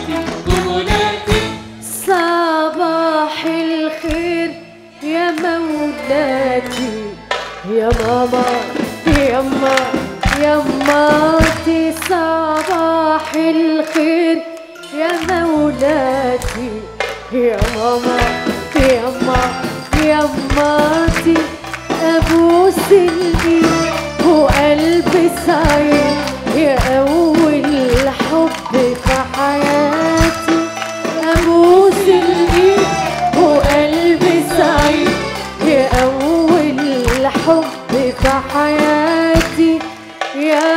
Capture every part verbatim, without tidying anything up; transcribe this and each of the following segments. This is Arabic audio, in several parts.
مولاتي بمولاتي. صباح الخير يا مولاتي يا ماما يما يماتي. صباح الخير يا مولاتي يا ماما يما يماتي. ابوس الايد وقلبي سعيد يا اول حب في حياتي. ابوس الايد وقلبي سعيد يا اول حب في حياتي يا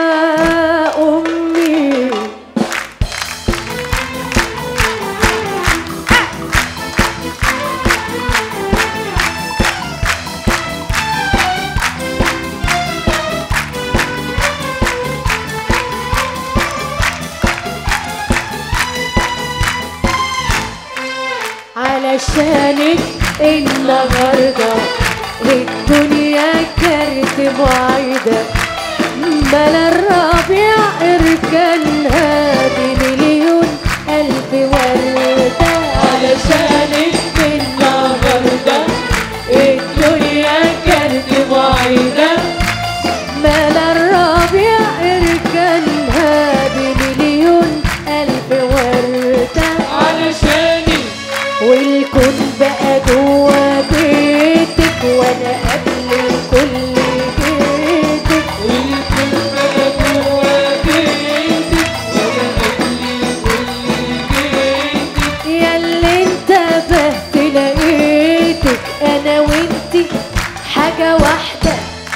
امي. علشانك النهارده الدنيا كانت بعيدة. ملا الربيع اركانها بمليون قلب وردة. علشانك النهارده الدنيا كانت بعيدة. ملا الربيع اركانها بمليون قلب وردة. علشاني والكون بقى جوا بيتك وانا قبل كل بيتك. والكل بقى جوا بيتك وانا قبل كل بيتك. ياللي انتبهت لقيتك انا وانتي حاجة واحدة.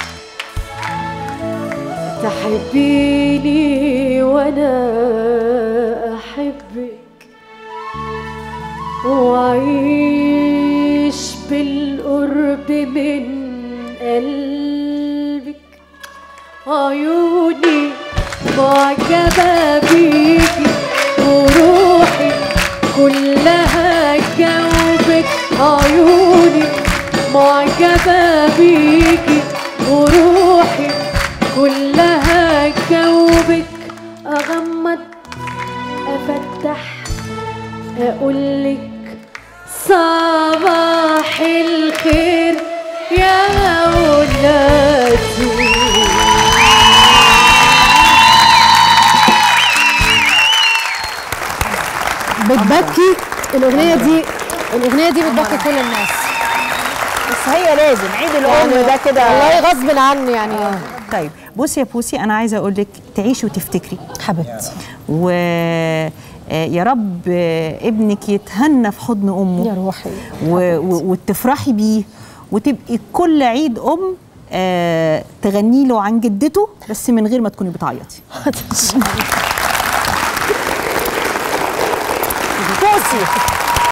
تحبيني وانا احبك وعيش بالقرب من قلبك. عيوني معجبة بيكي وروحي كلها جاوبك. عيوني معجبة بيكي وروحي كلها جاوبك. أغمض أفتح أقولك صباح الخير يا مولاتي. بتبكي الأغنية دي، الأغنية دي بتبكي كل الناس. بس هي لازم عيد الأم يعني ده كده والله غصب عني يعني. آه. طيب بصي يا بوسي، انا عايزه اقول لك تعيشي وتفتكري حبيبتي و يا رب ابنك يتهنى في حضن امه يا روحي و... و... وتفرحي بيه وتبقي كل عيد ام آه تغني له عن جدته بس من غير ما تكوني بتعيطي. بوسي